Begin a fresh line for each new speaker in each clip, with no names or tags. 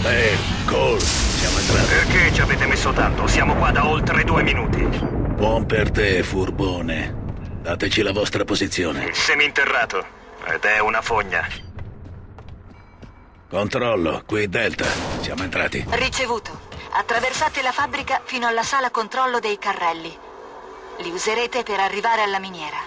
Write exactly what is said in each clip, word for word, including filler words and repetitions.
Beh, Cole, siamo entrati.
Perché ci avete messo tanto? Siamo qua da oltre due minuti.
Buon per te, furbone. Dateci la vostra posizione.
Il seminterrato. Ed è una fogna.
Controllo, qui Delta. Siamo entrati.
Ricevuto. Attraversate la fabbrica fino alla sala controllo dei carrelli. Li userete per arrivare alla miniera.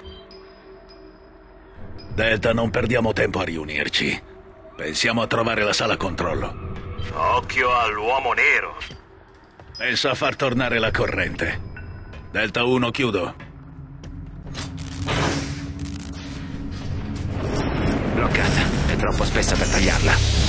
Delta, non perdiamo tempo a riunirci. Pensiamo a trovare la sala controllo.
Occhio all'uomo nero.
Penso a far tornare la corrente. Delta uno, chiudo.
Bloccata. È troppo spessa per tagliarla.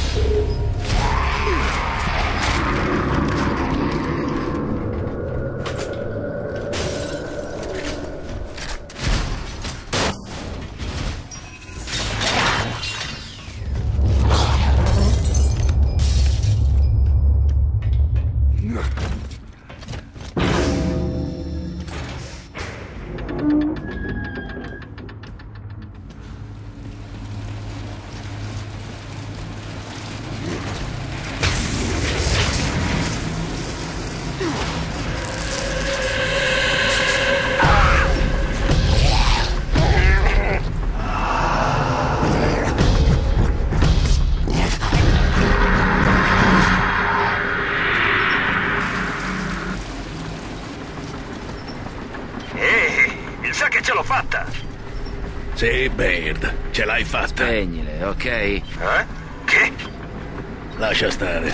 Sì, Baird, ce l'hai fatta.
Spegnile, ok?
Eh? Che?
Lascia stare.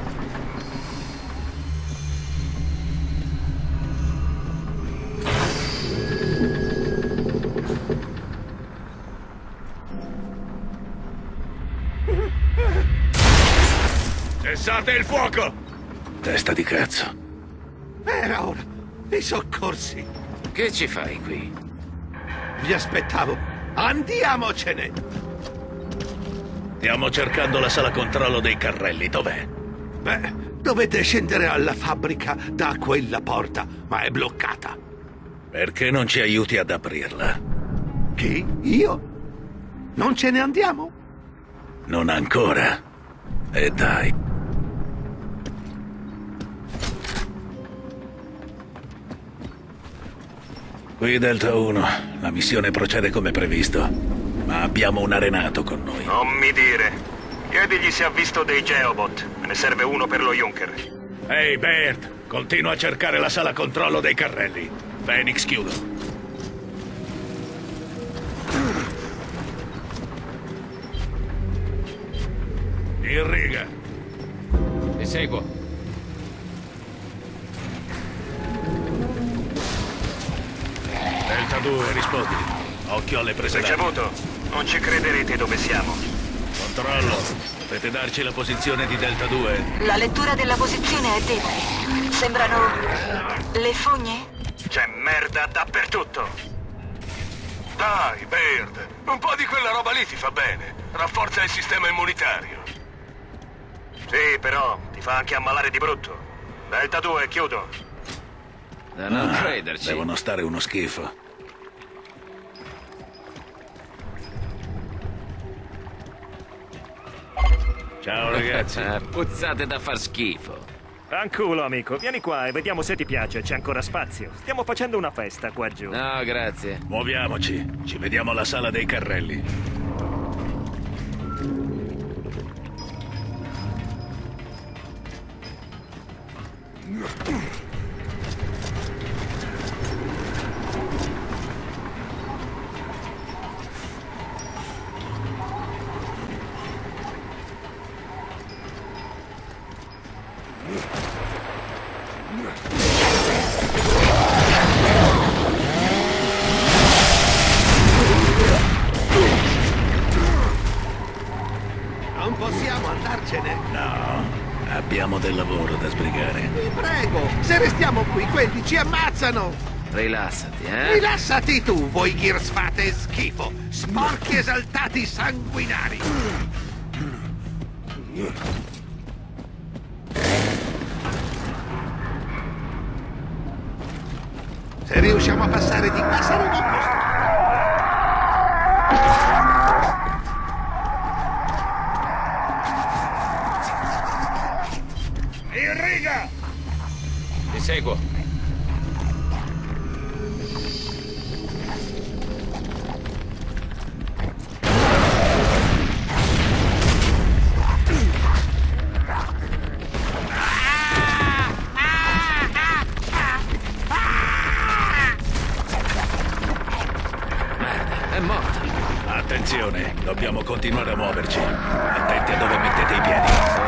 Cessate il fuoco! Testa di cazzo.
Era ora. I soccorsi.
Che ci fai qui?
Vi aspettavo. Andiamocene!
Stiamo cercando la sala controllo dei carrelli. Dov'è?
Beh, dovete scendere alla fabbrica da quella porta, ma è bloccata.
Perché non ci aiuti ad aprirla?
Chi? Io? Non ce ne andiamo?
Non ancora. E dai. Qui Delta uno, la missione procede come previsto, ma abbiamo un arenato con noi.
Non mi dire. Chiedigli se ha visto dei Geobot. Me ne serve uno per lo Junker.
Ehi, hey, Bert, continua a cercare la sala controllo dei carrelli. Phoenix, chiudo. In riga.
Ti seguo.
Delta due, rispondi. Occhio alle prese d'aria.
Ricevuto. Non ci crederete dove siamo.
Controllo. Potete darci la posizione di Delta due?
La lettura della posizione è debole. Sembrano... le fogne?
C'è merda dappertutto.
Dai, Baird. Un po' di quella roba lì ti fa bene. Rafforza il sistema immunitario.
Sì, però ti fa anche ammalare di brutto. Delta due, chiudo.
Da non
ah,
crederci.
Devono stare uno schifo. Ciao ragazzi.
Puzzate da far schifo.
Fanculo, amico. Vieni qua e vediamo se ti piace. C'è ancora spazio. Stiamo facendo una festa qua giù.
No, grazie.
Muoviamoci. Ci vediamo alla sala dei carrelli.
Non possiamo andarcene.
No, abbiamo del lavoro da sbrigare.
Vi prego, se restiamo qui, quelli ci ammazzano.
Rilassati, eh?
Rilassati tu, voi Gears fate schifo. Sporchi esaltati sanguinari. Se riusciamo a passare di qua saremo a posto.
In riga!
Ti seguo. Merda, è morto.
Attenzione, dobbiamo continuare a muoverci. Attenti a dove mettete i piedi.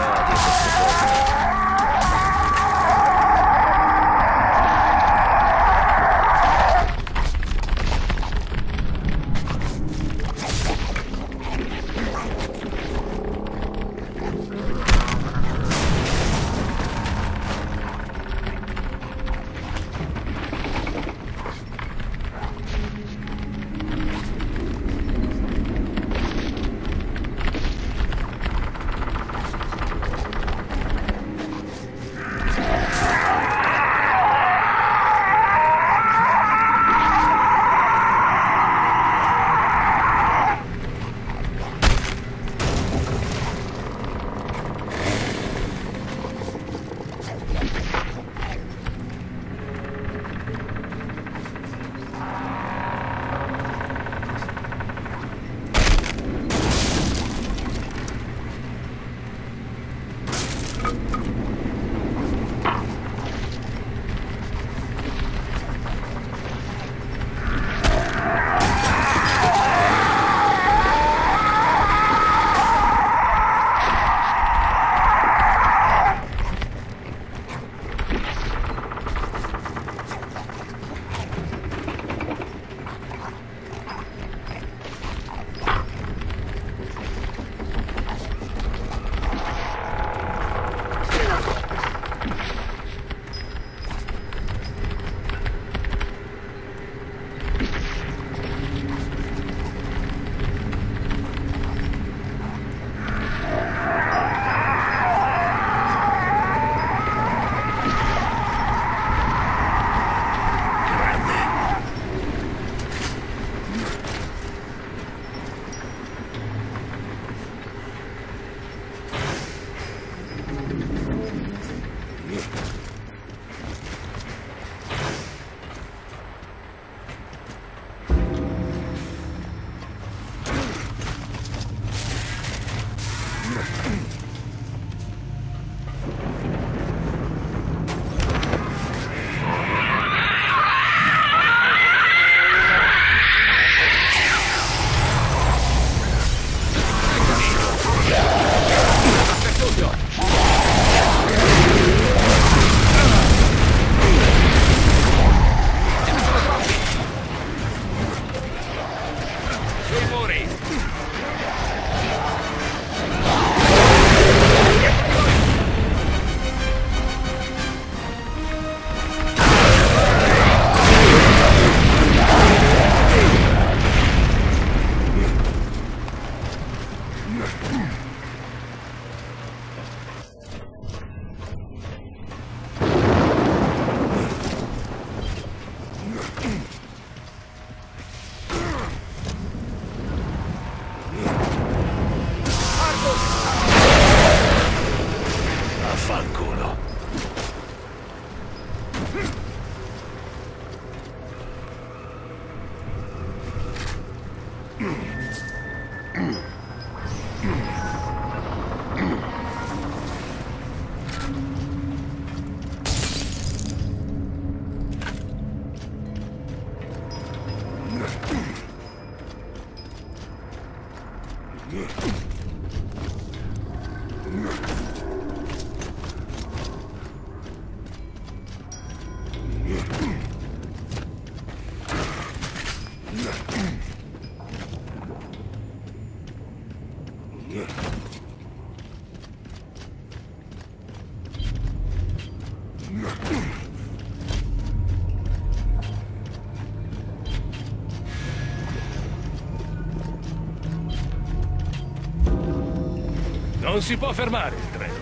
Non si può fermare il treno.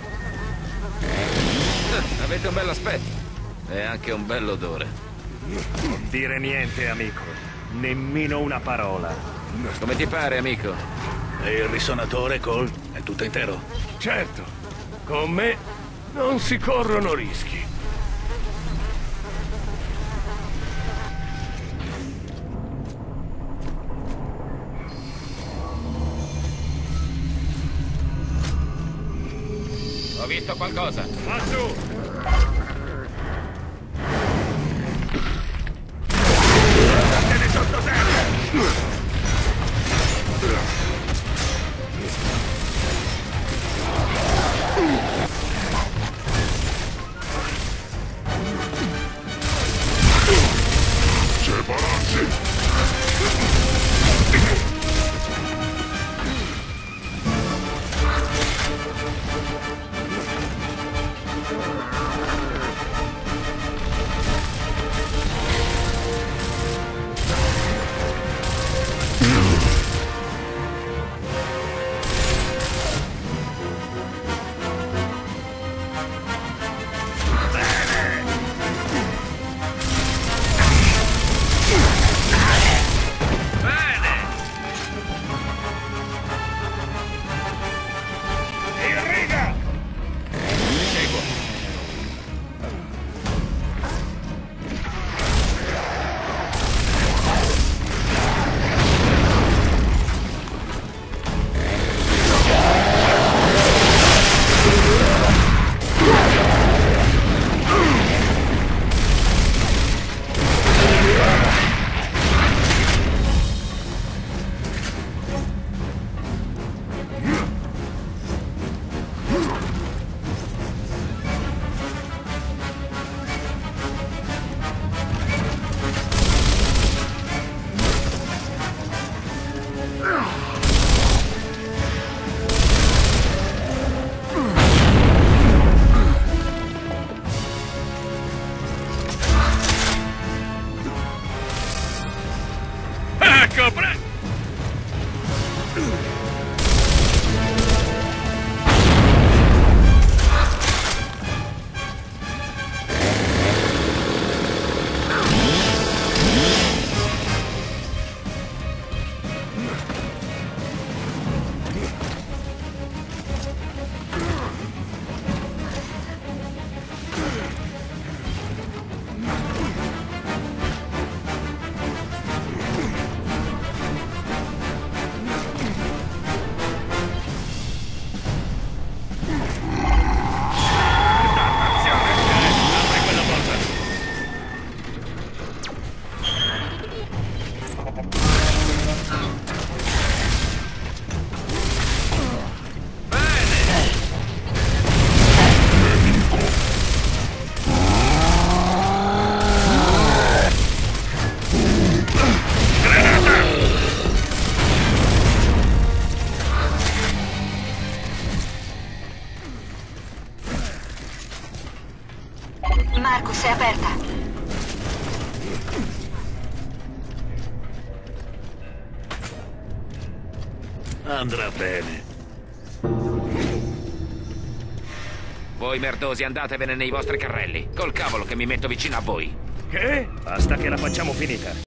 Eh, avete un bell'aspetto e anche un bell'odore.
Non dire niente, amico. Nemmeno una parola.
Come ti pare, amico?
E il risonatore, Cole? È tutto intero?
Certo, con me Non si corrono rischi.
Ho visto qualcosa.
Lassù! Statene sottoterra! Ecco, pre...
Marcus, è aperta.
Andrà bene.
Voi merdosi andatevene nei vostri carrelli. Col cavolo che mi metto vicino a voi.
Che? Basta che la facciamo finita.